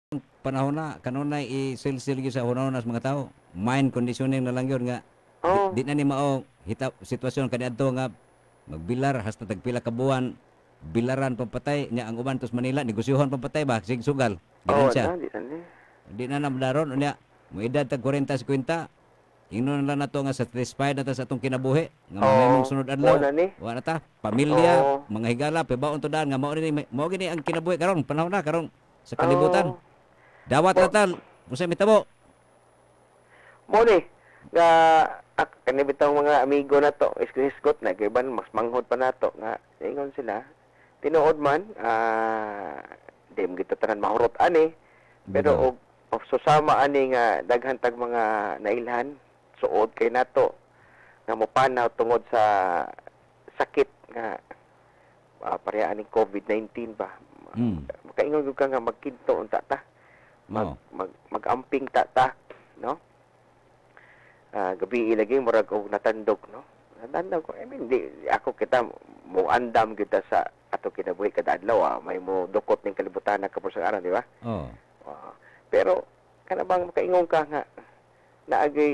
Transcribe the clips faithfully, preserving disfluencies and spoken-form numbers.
panahon na kanunay isilsil gyud sa hunahuna sa mga tao. Mind conditioning na lang yun nga di, Oh, di na ni mao hita sitwasyon kaniadto nga magbilar hasta tagpila ka buwan bilaran pampatay nya ang uban tos Manila negosyohan pampatay ba sig sugal oh, ginansya na, di na ni. di na namdaron unya mo edad tag forty fifty ingnon na lang nato nga satisfied na ta sa atong kinabuhi nga mamahimong Oh, sunod mo adlaw na ni. wa na ta pamilya Oh, mga higala pibaon to daan nga mao ni mao gini ang kinabuhi karon panahon na karon sa kalibutan oh, dawat mo, na tal usa mitabo. mo ni. Nga, ak, kani bitang mga amigo na to, iskot na, giban, mas manghod pa na to, nga, ingon sila, tinuod man, ah, di mo kita tanan mahurot ani, pero Bitaw. og, og susama ani nga, daghan tag mga nailhan, suod kay nato, nga mopanaw tungod sa sakit nga, uh, pareha aning COVID nineteen ba, Mm. makaingon gyud ka nga magkinto unta ta, mag, Mao. mag, mag-amping ta ta, no? Ah, gabi ilagay murag og natandog, no? Natandog ko. I mean, di, ako kita mo andam kita sa ato kinabuhi kada adlaw, ah. May mo dukot ning kalibutan na kapos sa aran, di ba? Oh. Ah, pero kana bang makaingon ka nga naagay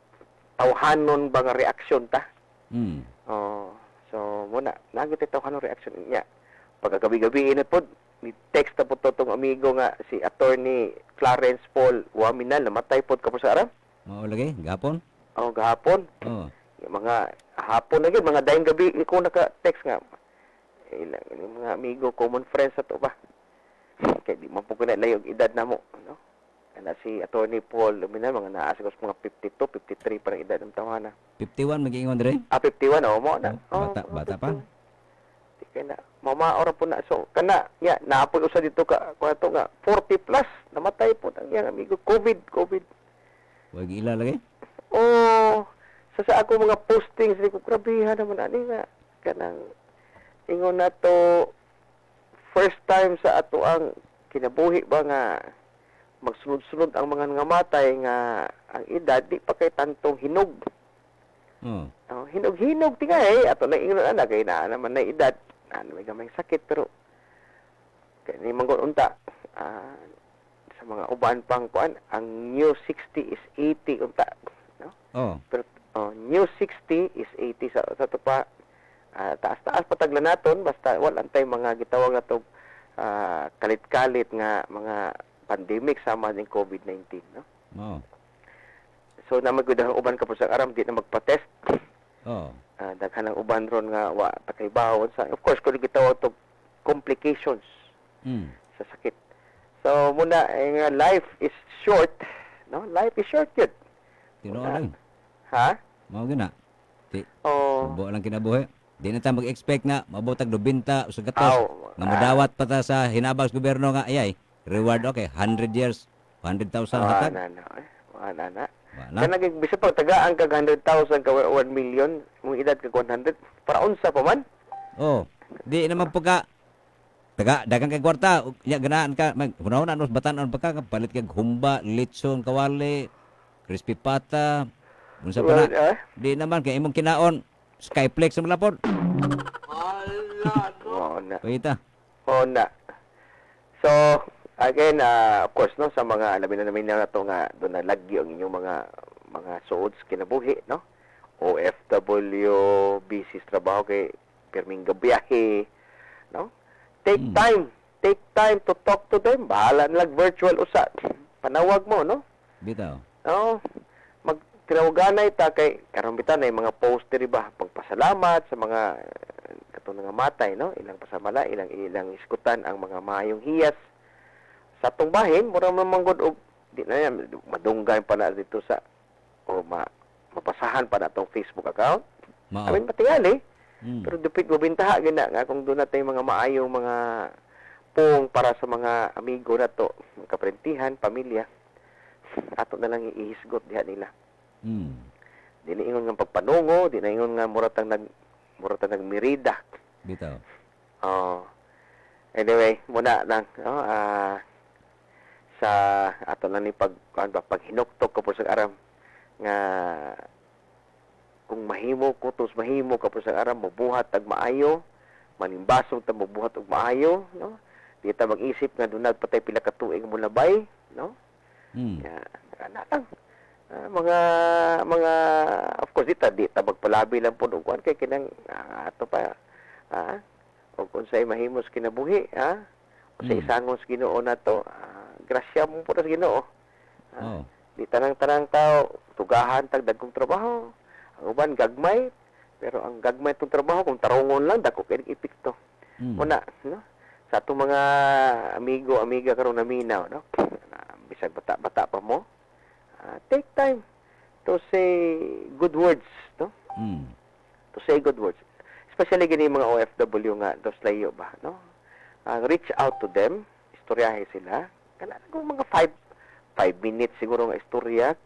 tawhanon ba nga reaksyon ta? Mm. Oh, so muna naagay tay tawhanon reaksyon niya. Pagkagabi-gabi init pod ni text na po to tong amigo nga si attorney Clarence Paul Waminal namatay pod kapos sa aran. Mao lagi gapon. Oh, gahapon. Oh. Yung mga hapon na yun, mga dahing gabi, ko naka-text nga. Ilang, yung mga amigo, common friends sa to ba? Kaya di man po ko na yung edad na mo. No? Kaya si Attorney Paul Luminal, mga naasa ko sa mga fifty-two, fifty-three parang edad ng tawana. fifty-one mag-ingon dire. Ah, fifty-one, oh, mo na. Oh, bata- bata pa. Di kaya na. Mamaora po na. So, kana, ya, naapoy usa dito ka, kung ito nga, forty plus, namatay po ang iyang amigo. COVID, COVID. Wag ila lagi. Oh, sa sa ako mga postings, di ko grabihan naman ani nga kanang ingon na to first time sa ato ang kinabuhi ba nga magsunod-sunod ang mga ngamatay nga ang edad di pa kay tantong hinog. Oh. Oh, hinog-hinog ti kay ato na ingon ana kay na naman na edad ano may gamay sakit pero kay ni manggon unta ah, sa mga uban pang kuan ang new sixty is eighty unta no. Oh. Pero oh, new sixty is eighty sa sa to pa ah, taas-taas pataglan naton basta wala antay mga gitawag na to ah, kalit-kalit nga mga pandemic sama ning COVID nineteen no. Oh. So na magudang uban ka po sa aram di na magpa-test. Oh. Ah, daghan ang uban ron nga wa pakibaw sa of course kung gitawag to complications Mm. sa sakit. So muna eh, nga life is short no. Life is short yun. Tinuod Muna. lang. Ha? Mao gina. Ti Oh. buo lang kinabuhi. Di na ta mag-expect na mabutag nobenta usag gatos. Aw, Nga madawat pa ta sa hinabang sa gobyerno nga ayay. Reward okay, one hundred years, one hundred thousand Ah, hatag. na, na, eh. Ah, na, na. Wala. Kaya naging bisa pag tagaan kag one hundred thousand ka one million, mong edad kag one hundred, para unsa pa man? Oh. Di naman pagka taga dagang kay kwarta nya ganaan ka mag hunahuna nos batan-on pa ka palit kag humba, litson, kawali, crispy pata. Unsa pa Well, na? ah? Di naman kay imong kinaon Skyplex mo lapod. Oo na. Pahita. Oo na. So, again, ah, of course, no, sa mga, alamin na namin na ito nga, doon na lagi ang inyong mga mga suods kinabuhi, no? O F W, busy sa trabaho kay pirming gabiyahe, no? Take Hmm. time. Take time to talk to them. Bahala na lang virtual usa. Panawag mo, no? Bitaw. Oo. Mag tinawaganay ta kay karon bitan ay mga post diri ba pagpasalamat sa mga uh, katong nga matay no ilang pasamala ilang ilang iskutan ang mga maayong hiyas sa atong bahin mura man manggod og di na yan madunggay pa na dito sa o ma, mapasahan pa na atong Facebook account. Mao. Amin matingali Mm. pero dupit go bintaha gina nga kung doon natay mga maayong mga pong para sa mga amigo nato mga kaprentihan pamilya ato na lang ihisgot diha nila. Mm. Di na ingon nga pagpanungo, di na ingon nga muratang nag muratang nagmirida. Bitaw. Oh. Anyway, muna lang no ah sa ato lang ni pag kuan ba paghinuktok ko po sa aram nga kung mahimo ko tos mahimo ka po sa aram mabuhat tag maayo, manimbasong ta mabuhat og maayo, no? di ta mag-isip nga dunag patay pila ka tuig mo labay, no? Mm. Ya, ana lang. Ah, mga mga of course dita di ta magpalabi lang pud og kuan kay kinang ah, ato pa ah og unsay mahimos kinabuhi ah unsay Mm. isangos Ginoo nato ah, grasya mo pud sa Ginoo. Ah, Oh. di tanang-tanang tao tugahan tag dagkong trabaho. Ang uban gagmay pero ang gagmay tong trabaho kung tarungon lang dako kay epekto. Mm. Muna, no? Sa atong mga amigo, amiga karon naminaw, no? Ah, bisag bata-bata pa mo, ah, take time to say good words, no? Mm. To say good words. Especially gini mga O F W nga dos layo ba, no? Ah, reach out to them, istoryahe sila. Kana kung mga five five minutes siguro nga istorya.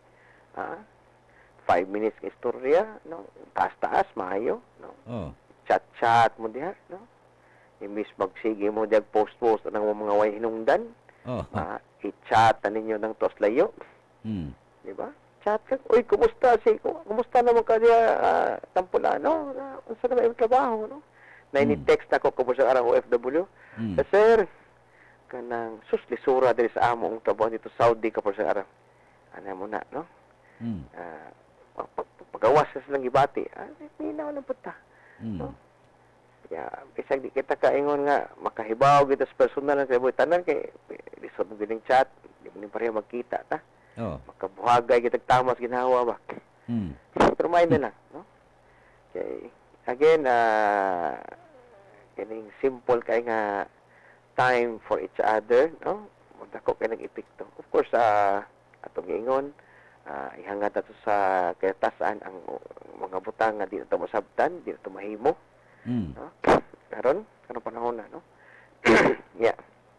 Ah, five minutes nga istorya, no? Taas-taas maayo, no? Oh. Chat-chat mo diha, no? Imbis magsige mo diag post-post ng mga way hinungdan, Oh. ah, i-chat na ninyo ng tos layo, Mm. di ba? Chat ka, uy, kumusta si, kumusta naman ka diya, uh, tampulano, na, unsa na ba yung trabaho, no? Na Hmm. ini-text ako ko sa arang O F W, Mm. sa sir, kanang sus lisura diri sa amo ang trabaho dito Saudi ka sa arang. Ano mo na, no? Mm. Ah, pag- pag- pagawas sa silang gibati, ah, minaw lang punta. Mm. No? Ya, bisag di kita kaingon nga makahibaw kita sa personal sa iboy tanan kay lisod mo gining chat, di mo ni pareha magkita ta. Oh. Makabuhagay kita tamas ginhawa ba. Mm. Pero may na lang, no? Okay. Again, ah kining simple kay nga time for each other, no? Magdako kay nag epekto. Of course, ah atong giingon, ah ihangad nato sa kayatasan ang mga butang nga di nato masabtan, di nato mahimo. Mm. No? Karon, karon panahon na, no? Yeah.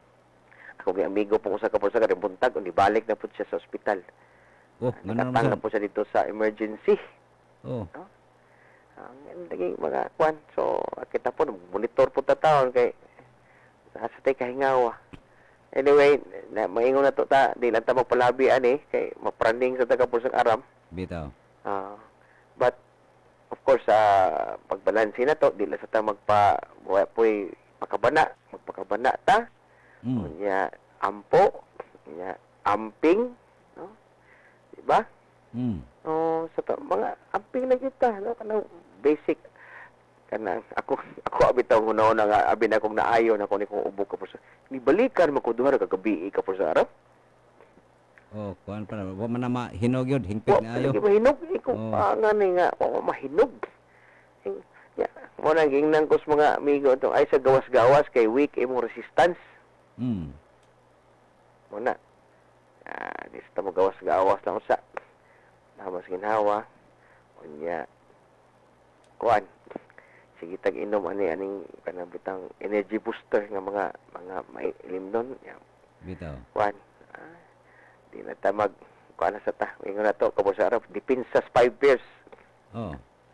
Ako may amigo po usa ka po sa buntag, undi balik na po siya sa ospital. Oh, ngano Nakatang na naman po siya dito sa emergency. Oh. Ang lagi mga kwan. So, kita po, monitor po ta taon kay nasa tay kahingawa. Anyway, na, maingon na to ta, di lang ta magpalabi ani, kay mapranding sa taga po sa aram. Bitaw. Ah, but of course sa pagbalansi na to dili sa ta magpa buhay po'y pakabana magpakabana ta Mm. unya ampo unya amping no di ba Mm. oh sa to, mga amping na kita no kanang basic kanang ako ako abitaw una-una nga abi na akong naayo na ko ni kong ubo ka po sa ni balikan man ko duha ka gabi ka po sa arap. Oh, kuan pa na. Wa man na mahinog yun, hingpit Wa na ayo. lagi mahinog ikaw Oh. pa nga ni nga wa mahinog. Ing- Ya, mo nang gingnan ko sa mga amigo itong ay sa gawas-gawas kay weak imong resistance. Mm. Mo na. Ah, di sa mo gawas-gawas lang usa. Namas ginhawa. Unya kuan. Sige tag inom ani aning kanang bitang energy booster nga mga mga mailim nun. Ya, Bitaw. kuan. Ah, di na ta mag kuan na sa ta. Ingon na to kabo sa arap depensa sa five years. Oh.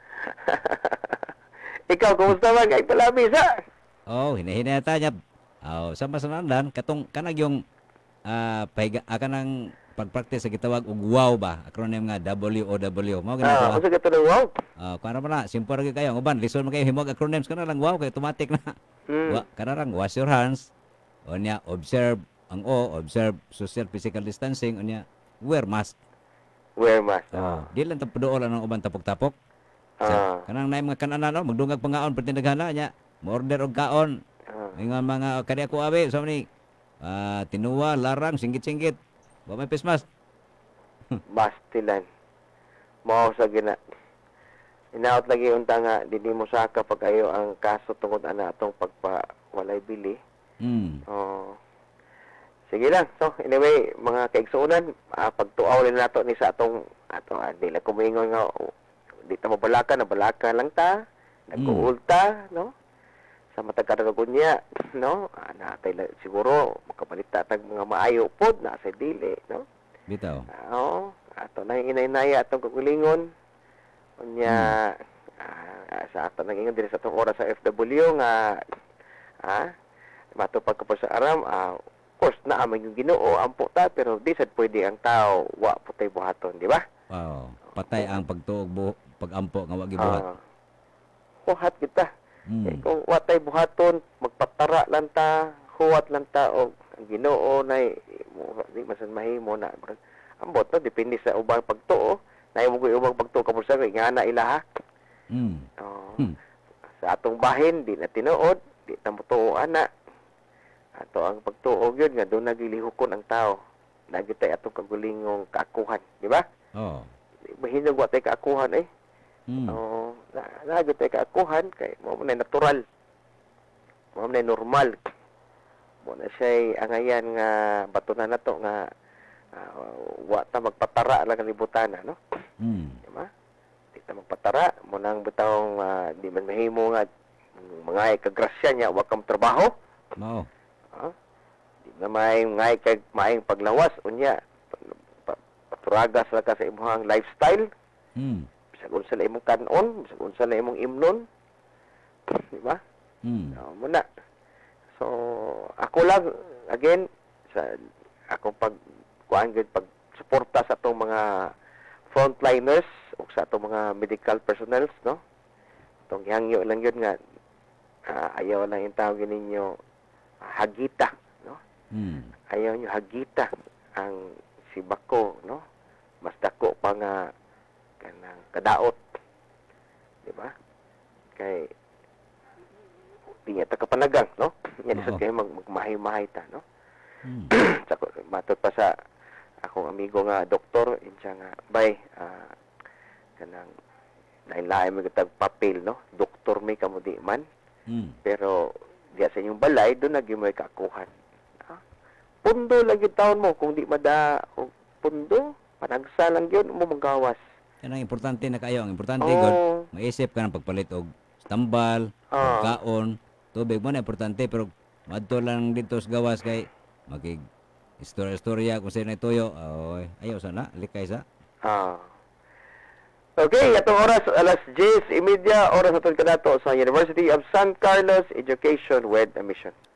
Ikaw, kumusta man? Kay palabis, ha? Oh, hinahinay ta niya. Oh, sama sa nandan katong kanag yung ah pahiga ah, kanang pagpractice sa gitawag og wow ba? Acronym nga W O W. Mao Ah, ganito. kung sa gato ng wow? Ah, kuan ra na, simple ra gyud kayo. Ang uban, listen man kayo himog acronyms kana lang wow kay automatic na. Hmm. Wa kana lang wash your hands. Unya observe ang O, observe social physical distancing unya wear mask. Wear mask. Oh, di lang ta puduol ang uban tapok-tapok. Ah. Sa, kanang naay mga kanana no, magdungag pangaon perti naghana nya. Mo-order og kaon. Ah. Ingon mga kadi ako abi sa ni ah tinuwa, larang, singgit-singgit. Wa may face mask. Bastilan. Mao sa gina. Inaot lagi unta nga dili mo saka pag kayo ang kaso tungod ana atong pagpawalay bili. Hmm. Oh. Sige lang. So, anyway, mga kaigsuunan, ah, pagtuaw rin nato ni sa atong atong ah, dili ko moingon nga oh, di ta mabalakan, nabalakan lang ta. Nag-uulta, no? Sa matag karagagunya, no? Ah, natay la- siguro makabalita tag mga maayo pod na sa dili, no? Bitaw. Ah, Oo, ato na yung inay-inaya atong kagulingon. Unya, ah, sa ato nang ingon diri sa atong oras sa F W nga, ah, matupag ka po sa aram, ah, of course, naaman yung Ginoo, ampo ta, pero di sad pwede ang tao, wa putay buhaton, di ba? Wow. Patay ang pagtuog bu- pagampo nga wa gibuhat. Ah, buhat kita. Eh, Hmm. kung watay buhaton, magpatara lang ta, huwat lang tao ang Ginoo na di masan mahimo na ambot no depende sa ubang pagtuo na mo ubang pagtuo kapos sa nga na ilaha. Mm. Oh, Hmm. sa atong bahin di na tinuod, di ta motuo ana. Ato ang pagtuo gyud nga do nagilihukon ang tao. Nagitay atong kagulingong kaakuhan, di ba? Oh. Mahinog wa tay kaakuhan eh. Mm. Oh, na nagitay kaakuhan kay mo na natural. Mo na normal. Mo na siya angayan nga batunan nato nga uh, wa ta magpatara lang ang libutana, no? Mm. Di ba? Di ta magpatara mo nang butang uh, di man mahimo nga mga kagrasya niya wa kam trabaho. Mao. Ha? Di na may ngay kay maayong paglawas unya paturagas lang ka sa imong lifestyle. Mm. Bisag unsa la imong kanon, bisag unsa la imong imnon. Di ba? Mm. No, muna. So, ako lang, again, sa akong pag, kuhaan gyud pag suporta sa atong mga frontliners o sa atong mga medical personnel, no? Itong gihangyo lang yun nga, ah, ayaw lang yung tawag ninyo hagita, no? Mm. Ayaw nyo hagita ang si Bako, no? Mas dako pa nga kanang kadaot. Di ba? Kay di niya ta kapanagang, no? Yan Oo. sa kayo mag magmahay-mahay ta, no? Mm. Sa matud pa sa akong amigo nga doktor, insya nga bay ah, kanang lain-lain mo kitag papel, no? Doktor may kamo di man, Mm. pero diya sa inyong balay doon naging may kakuhan. Ha? Pundo lang yung taon mo kung di mada o pundo, panagsa lang yun mo magawas. Yan ang importante na kayo. Ang importante Oo. god, maisip ka ng pagpalit og tambal, Ah. kaon, tubig mo na importante pero madto lang dito sa gawas kay magig istorya-istorya kung sino tuyo. Oy, ayaw sana likay sa. Ah. Okay, atong oras alas diyes y media oras atong kanato sa University of San Carlos Education with a Mission.